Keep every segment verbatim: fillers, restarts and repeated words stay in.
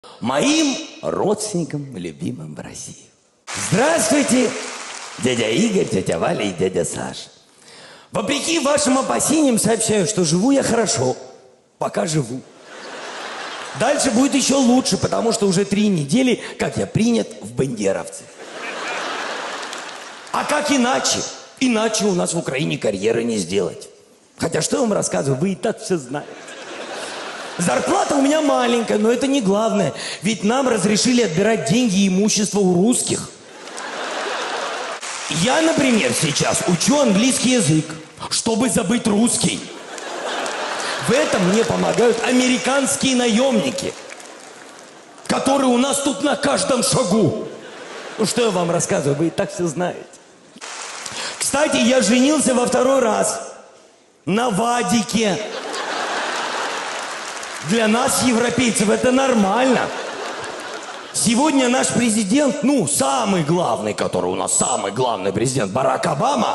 Моим родственникам, любимым в России. Здравствуйте, дядя Игорь, тетя Валя и дядя Саша. Вопреки вашим опасениям сообщаю, что живу я хорошо, пока живу. Дальше будет еще лучше, потому что уже три недели, как я принят в бандеровцы. А как иначе? Иначе у нас в Украине карьеры не сделать. Хотя что я вам рассказываю, вы и так все знаете. Зарплата у меня маленькая, но это не главное. Ведь нам разрешили отбирать деньги и имущество у русских. Я, например, сейчас учу английский язык, чтобы забыть русский. В этом мне помогают американские наемники, которые у нас тут на каждом шагу. Ну что я вам рассказываю, вы и так все знаете. Кстати, я женился во второй раз на Вадике. Для нас, европейцев, это нормально. Сегодня наш президент, ну, самый главный, который у нас, самый главный президент, Барак Обама,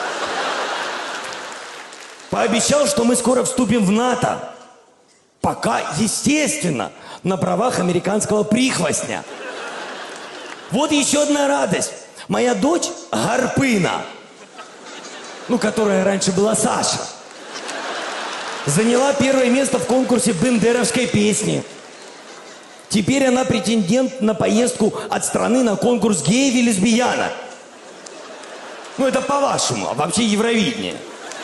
пообещал, что мы скоро вступим в НАТО. Пока, естественно, на правах американского прихвостня. Вот еще одна радость. Моя дочь Гарпына, ну, которая раньше была Саша, заняла первое место в конкурсе бендеровской песни. Теперь она претендент на поездку от страны на конкурс геев и лесбиянок. Ну, это по-вашему, а вообще Евровидение.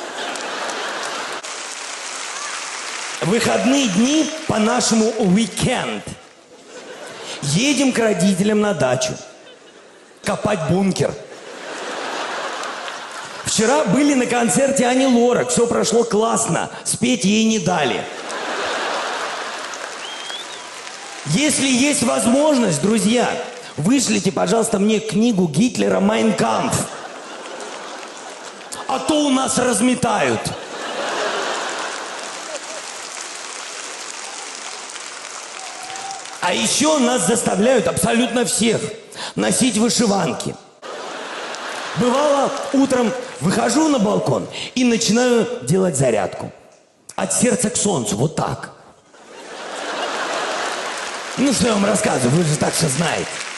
Выходные дни, по-нашему, уикенд. Едем к родителям на дачу. Копать бункер. Вчера были на концерте Ани Лорак. Все прошло классно. Спеть ей не дали. Если есть возможность, друзья, вышлите, пожалуйста, мне книгу Гитлера «Майн кампф». А то у нас разметают. А еще нас заставляют абсолютно всех носить вышиванки. Бывало, утром выхожу на балкон и начинаю делать зарядку. От сердца к солнцу, вот так. Ну, что я вам рассказываю, вы же так все знаете.